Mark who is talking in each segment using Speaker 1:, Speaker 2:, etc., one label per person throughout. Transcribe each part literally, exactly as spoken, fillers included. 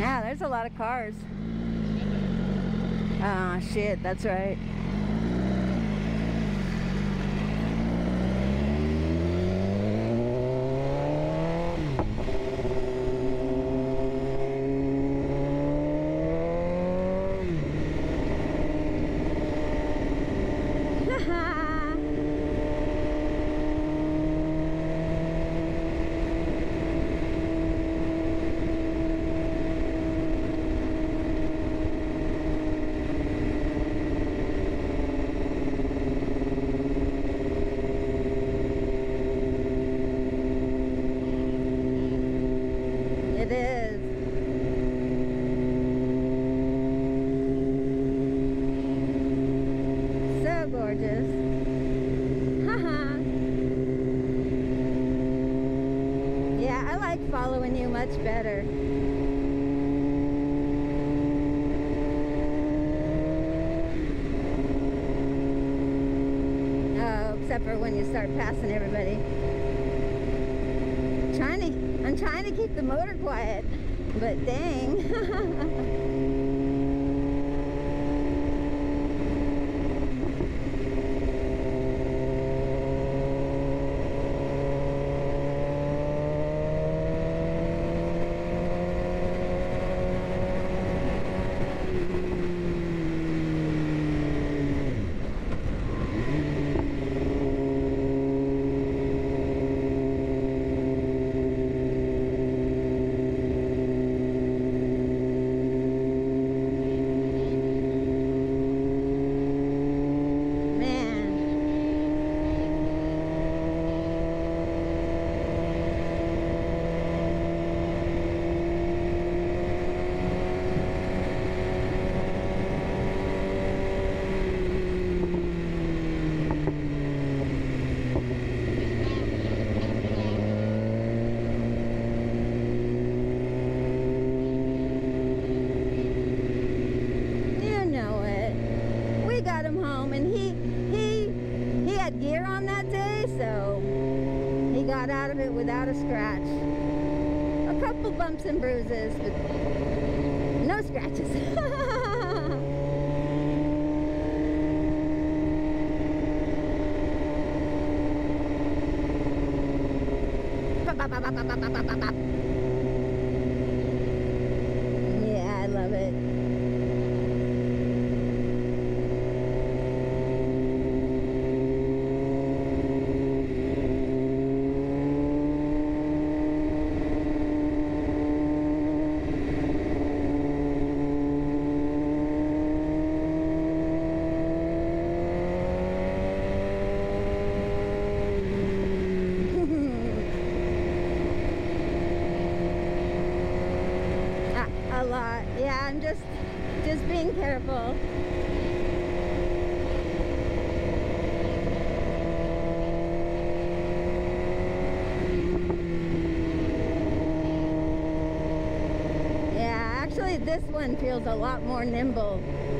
Speaker 1: Yeah, there's a lot of cars. Ah, shit, that's right. It is. So gorgeous. Haha. Yeah, I like following you much better. Oh, except for when you start passing everybody. Trying to I'm trying to keep the motor quiet, but dang. Out of it without a scratch. A couple bumps and bruises, but no scratches. Yeah, I love it. Yeah, I'm just just being careful. Yeah, actually this one feels a lot more nimble.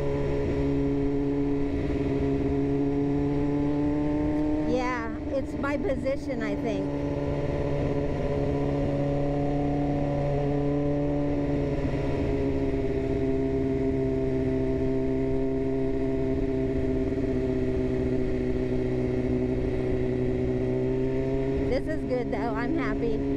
Speaker 1: Yeah, it's my position, I think. This is good though, I'm happy.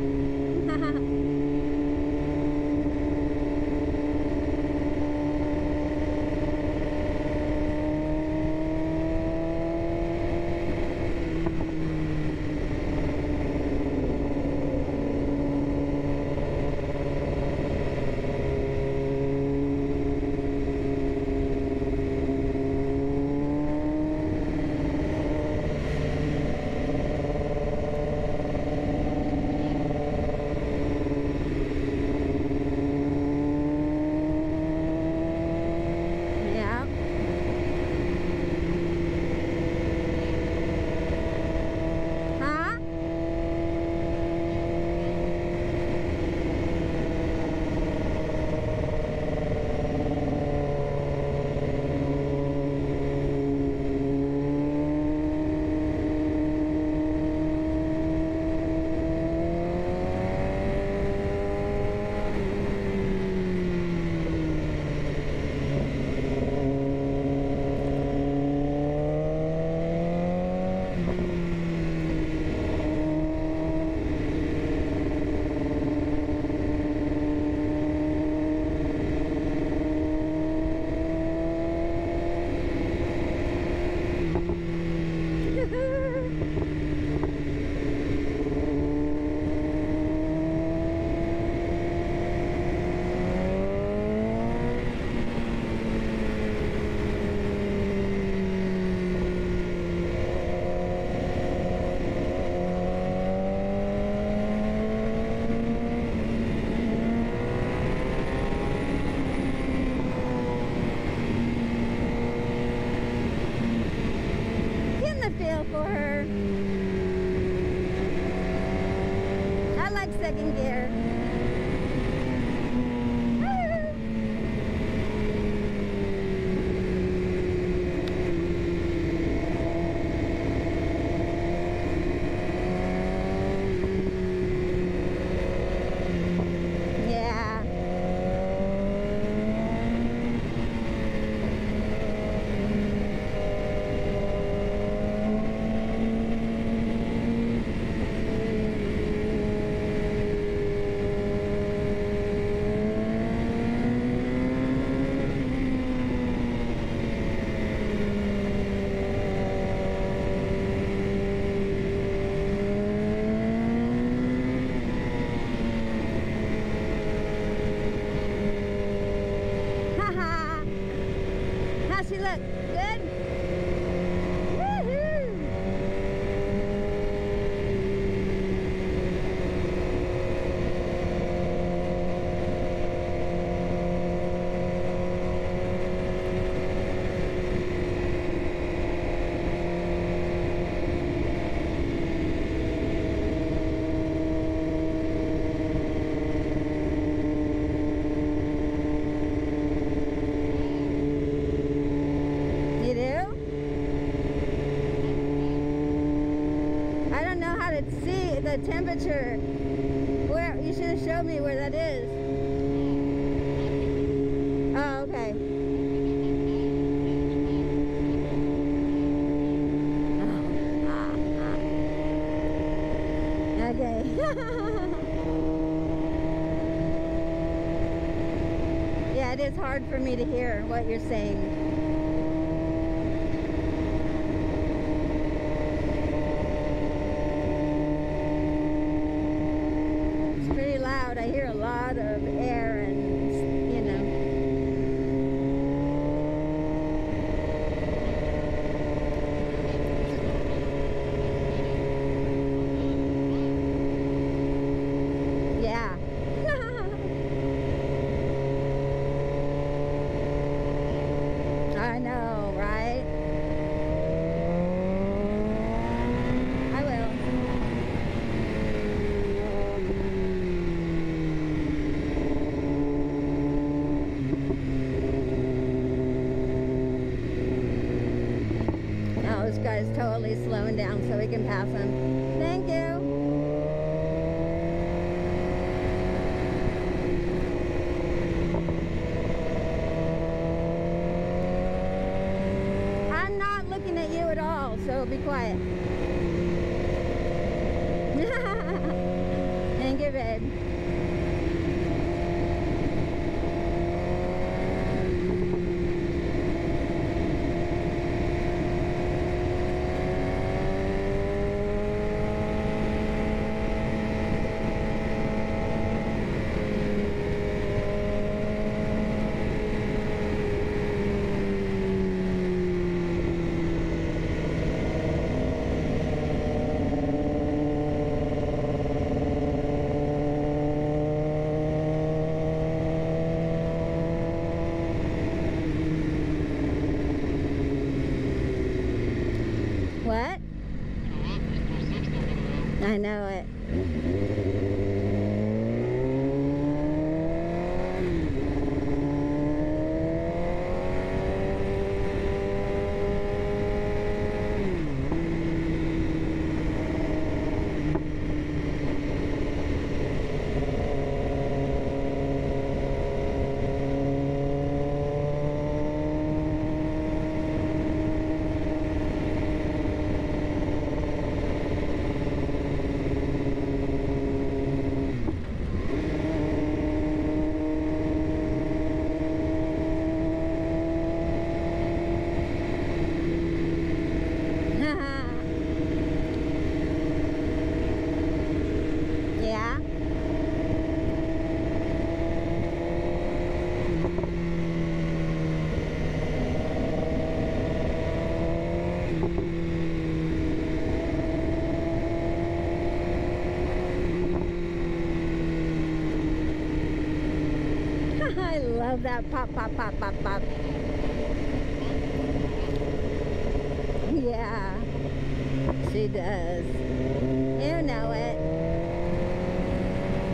Speaker 1: second gear. The temperature. Where you should have showed me where that is. Oh, okay. Oh, ah, ah. Okay. Yeah, it is hard for me to hear what you're saying. I hear a lot of air and, you know. Yeah. I know, right? I will. This guy's totally slowing down so we can pass him. Thank you. I'm not looking at you at all, so be quiet. Thank you, babe. What? I know it. I love that pop, pop, pop, pop, pop. Yeah, she does. You know it.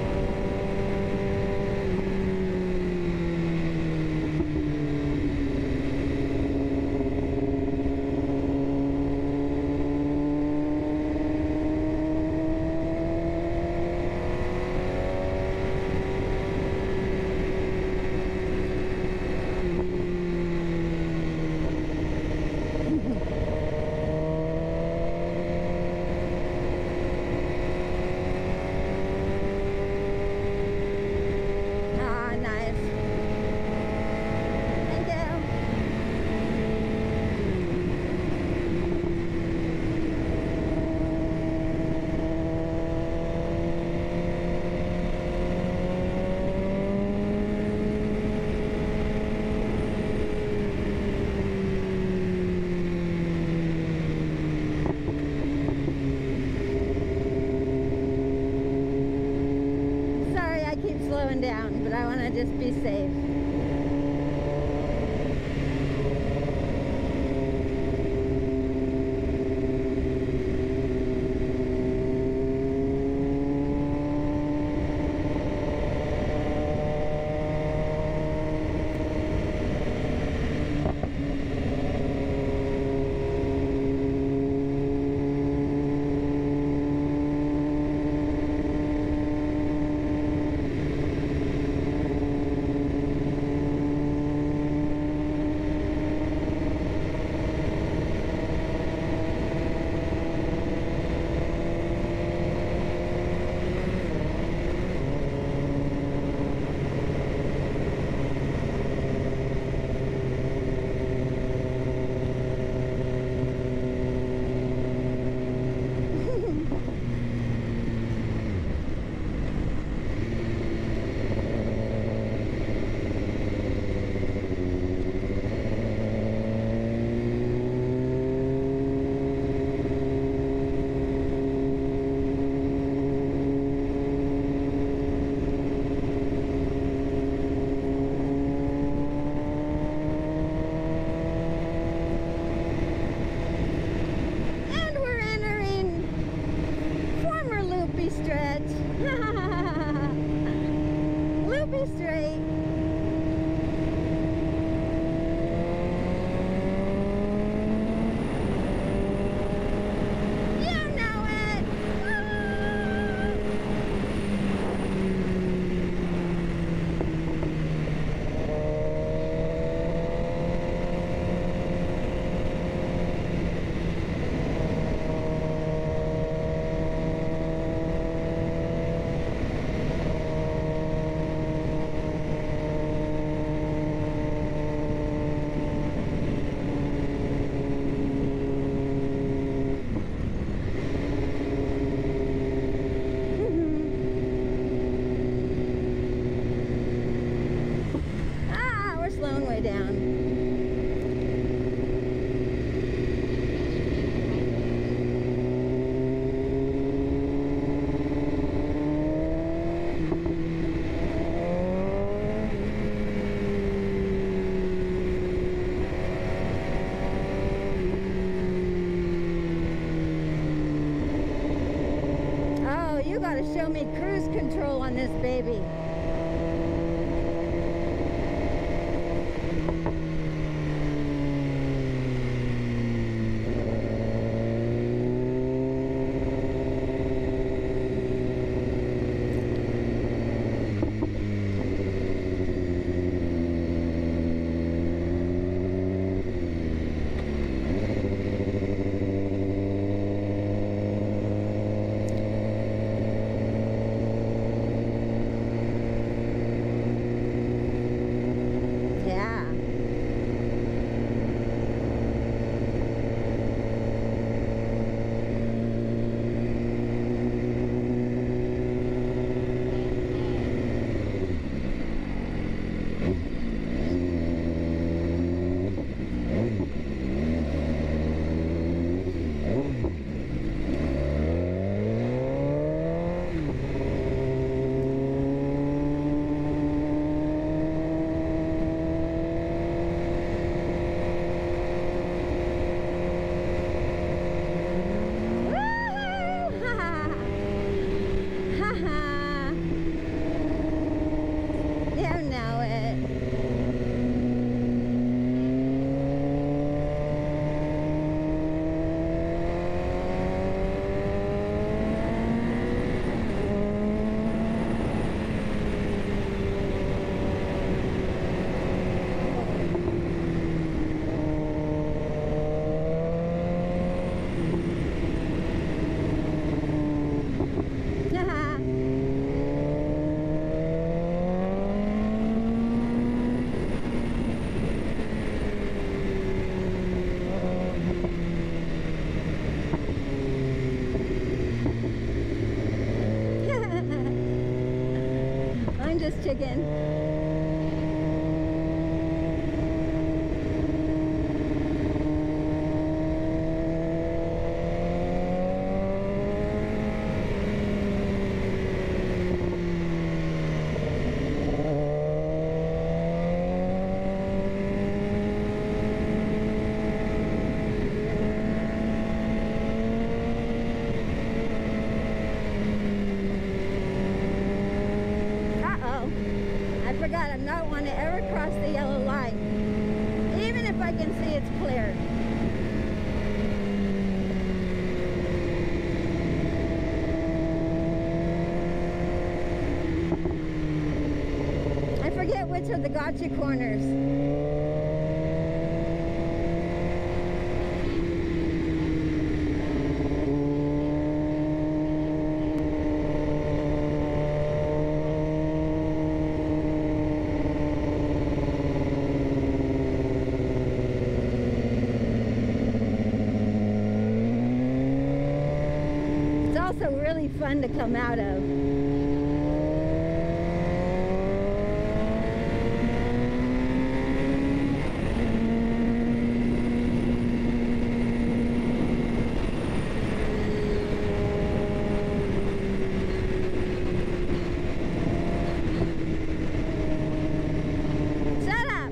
Speaker 1: slowing down, but I want to just be safe. Show me cruise control on this baby. chicken. God, I not want to ever cross the yellow light, even if I can see it's clear. I forget which are the gotcha corners. Really fun to come out of. Shut up!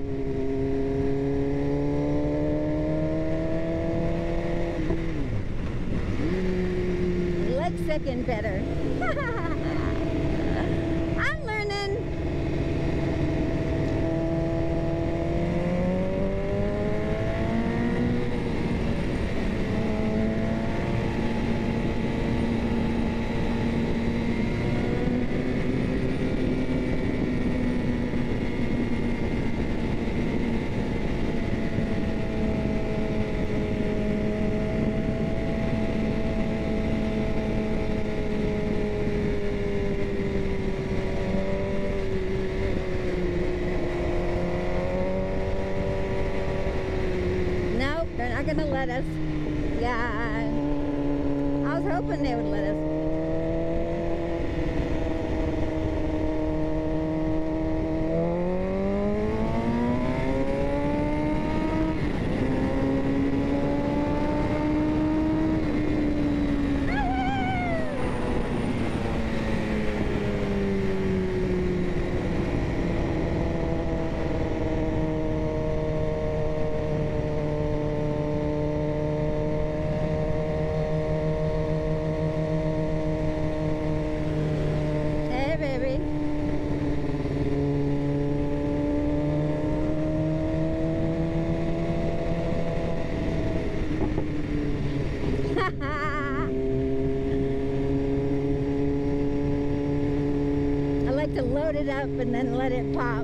Speaker 1: Second better. I'm learning. Gonna let us. Yeah, I was hoping they would let us. To load it up and then let it pop.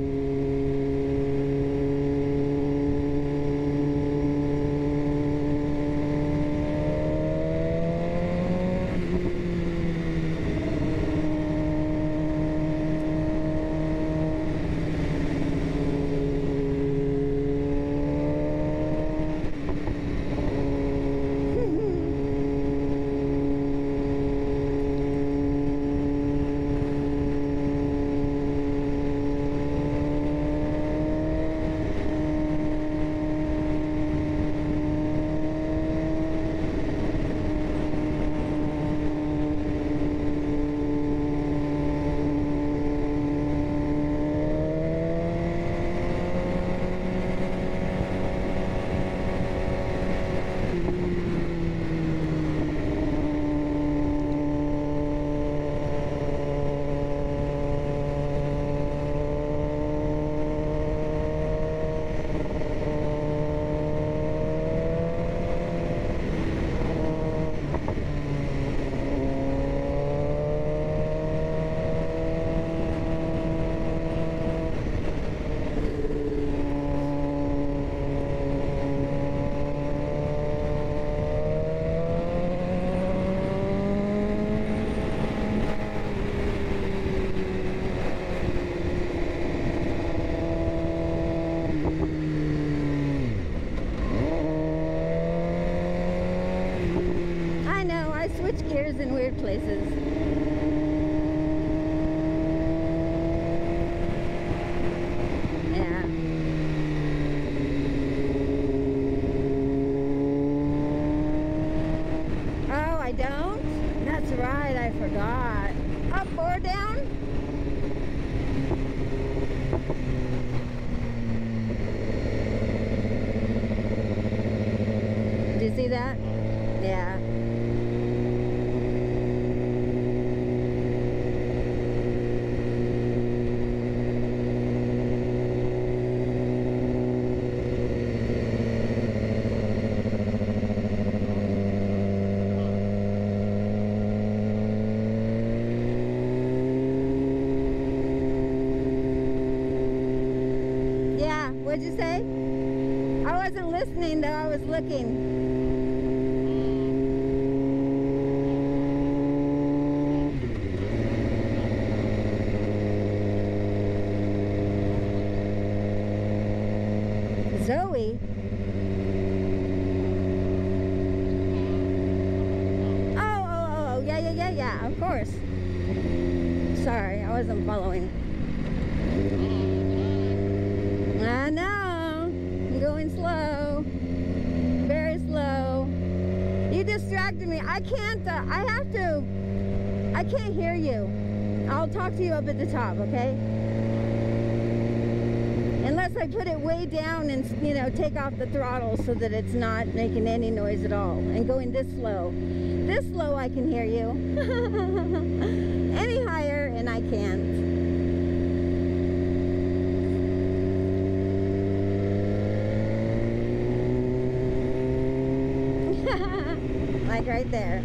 Speaker 1: In weird places. Yeah. Oh, I don't? That's right, I forgot. Up or down? Did you see that? Yeah. What'd you say? I wasn't listening though, I was looking. Zoe? Oh, oh, oh, yeah, yeah, yeah, yeah, of course. Sorry, I wasn't following. I know. I'm going slow. Very slow. You distracted me. I can't, uh, I have to, I can't hear you. I'll talk to you up at the top, okay? Unless I put it way down and, you know, take off the throttle so that it's not making any noise at all. And going this slow. This slow I can hear you. Any higher and I can't. Like right there.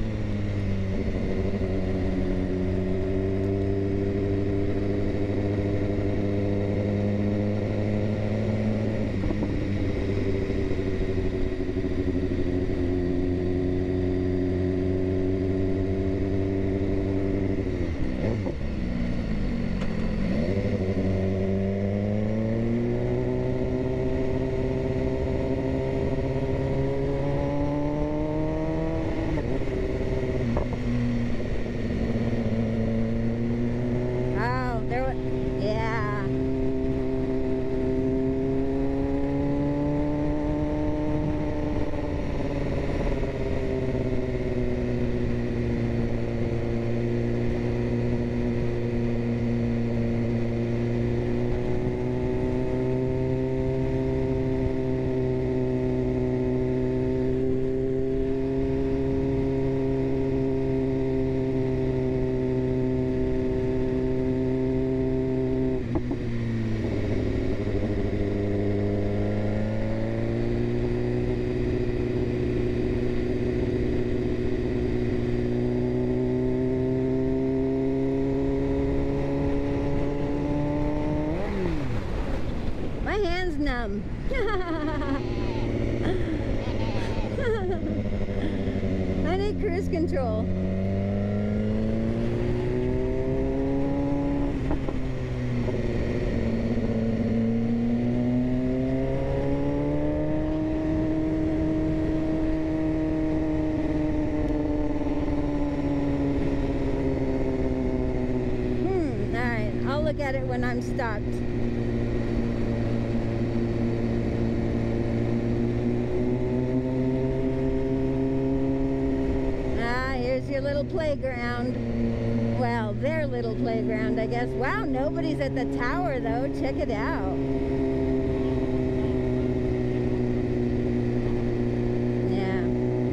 Speaker 1: Numb. I need cruise control. Hmm, all right, I'll look at it when I'm stopped. Your little playground. Well, their little playground, I guess. Wow, nobody's at the tower though. Check it out. Yeah.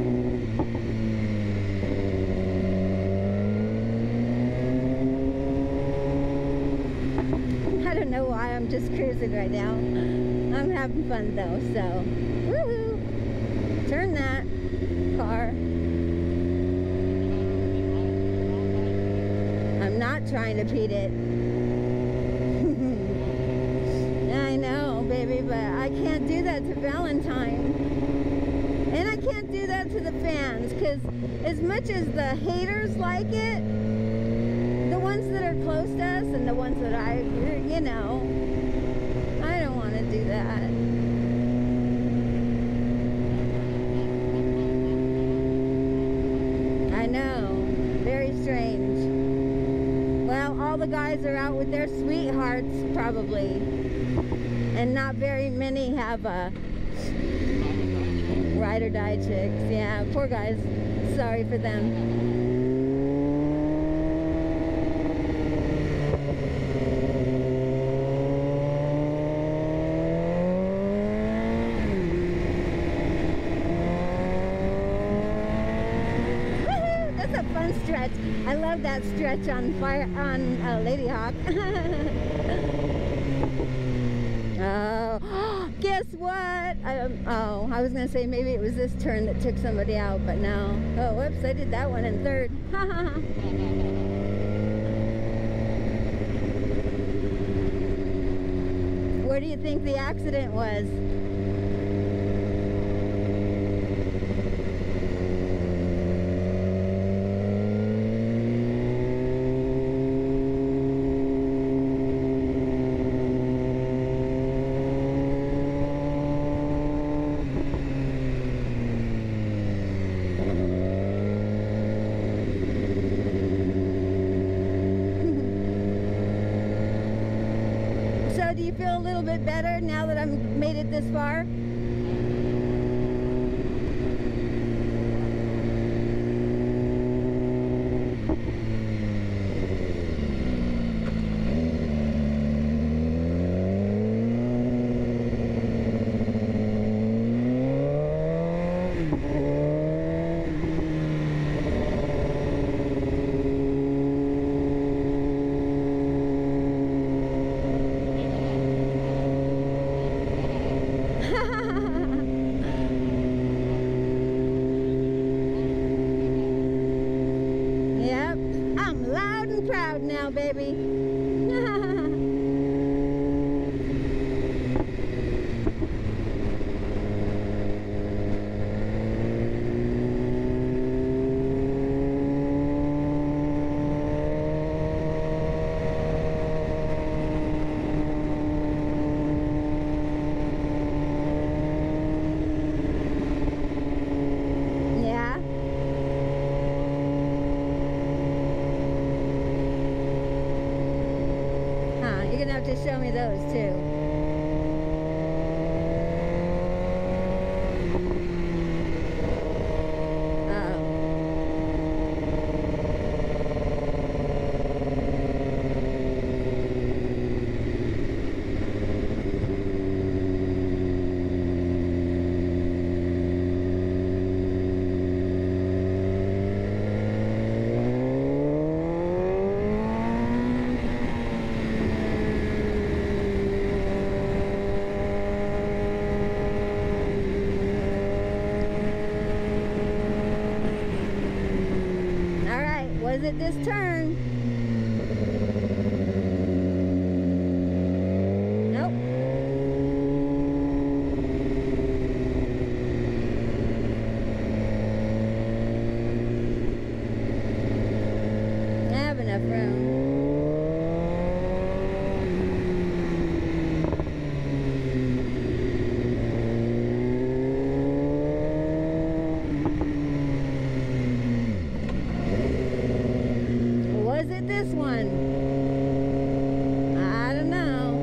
Speaker 1: I don't know why I'm just cruising right now. I'm having fun though, so woohoo! Turn that car. Not trying to beat it. I know, baby, but I can't do that to Valentine. And I can't do that to the fans, because as much as the haters like it, the ones that are close to us and the ones that I, you know, I don't want to do that. I know, very strange. Well, all the guys are out with their sweethearts, probably. And not very many have uh, ride or die chicks. Yeah, poor guys. Sorry for them. Stretch. I love that stretch on fire on uh, Lady Hawk. Oh, guess what? I, um, oh, I was gonna say maybe it was this turn that took somebody out, but no. Oh, whoops! I did that one in third. Where do you think the accident was? So do you feel a little bit better now that I've made it this far? Proud now, baby. To show me those too. Was it this turn? Nope. I have enough room. Was it this one? I don't know.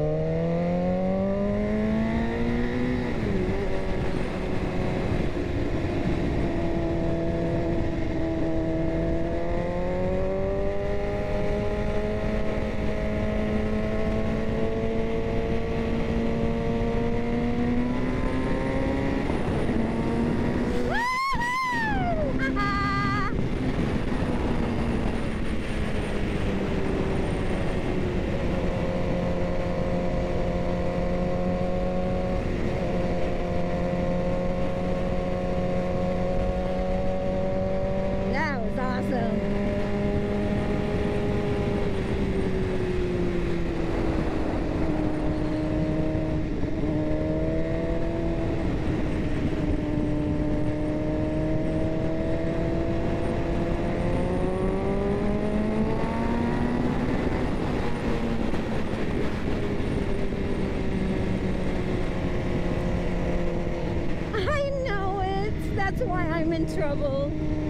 Speaker 1: That's why I'm in trouble.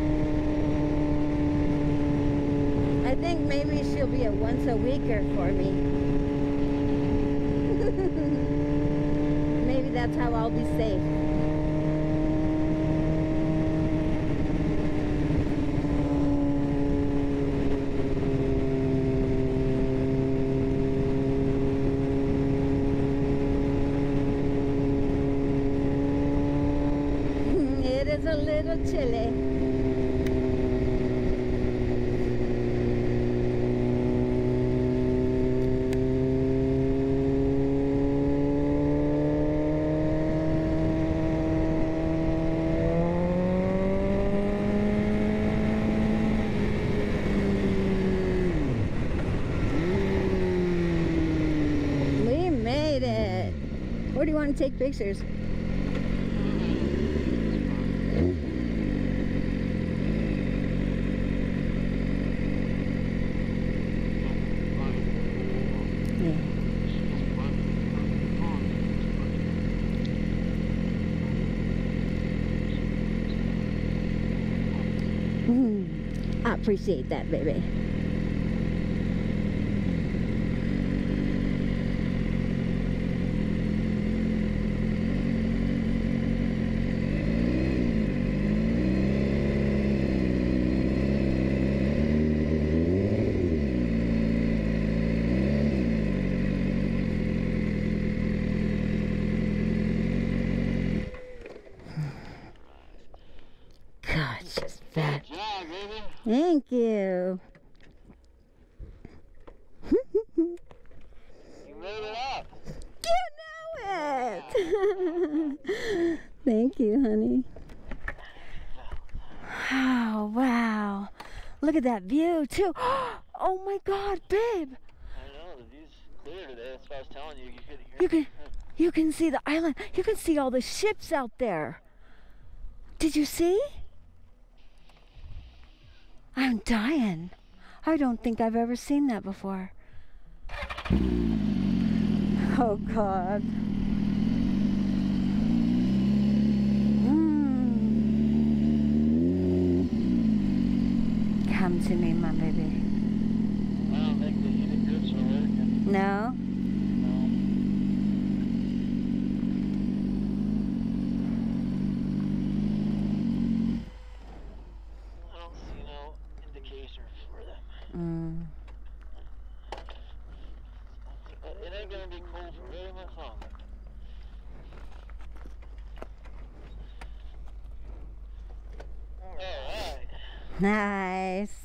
Speaker 1: I think maybe she'll be a once a weeker for me. Maybe that's how I'll be safe. It is a little chilly. We made it. want to take pictures. I appreciate that, baby. God, it's just fat.
Speaker 2: Good job, baby.
Speaker 1: Thank you.
Speaker 2: You made it up.
Speaker 1: You know it. Thank you, honey. Oh, wow. Look at that view, too. Oh, my God, babe.
Speaker 2: I know, the view's clear today. That's what I was telling you. You could hear
Speaker 1: You can, you can see the island. You can see all the ships out there. Did you see? I'm dying. I don't think I've ever seen that before. Oh, God. Mm. Come to me, my baby.
Speaker 2: I don't think the heated grips are working.
Speaker 1: No?
Speaker 2: Mm. It ain't gonna be cold for very much longer. Alright.
Speaker 1: Nice.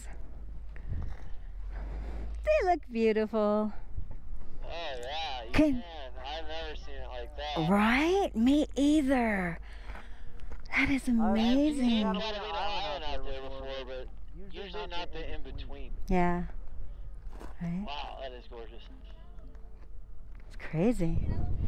Speaker 1: They look beautiful.
Speaker 2: Oh yeah, you
Speaker 1: can,
Speaker 2: can. I've never seen it like that.
Speaker 1: Right? Me either. That is amazing.
Speaker 2: I've seen Catalina Island out there before, but usually not the in-between.
Speaker 1: Yeah. Right?
Speaker 2: Wow, that is gorgeous.
Speaker 1: It's crazy.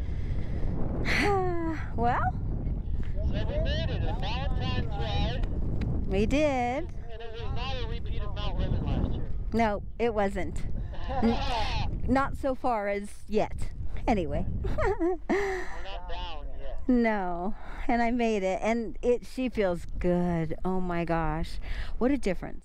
Speaker 1: Well?
Speaker 2: So we made it, a Valentine ride.
Speaker 1: We did.
Speaker 2: And it was not a repeat of Mount Lemon last year.
Speaker 1: No, it wasn't. Not so far as yet. Anyway.
Speaker 2: We're not down yet.
Speaker 1: No. And I made it. And it she feels good. Oh my gosh. What a difference.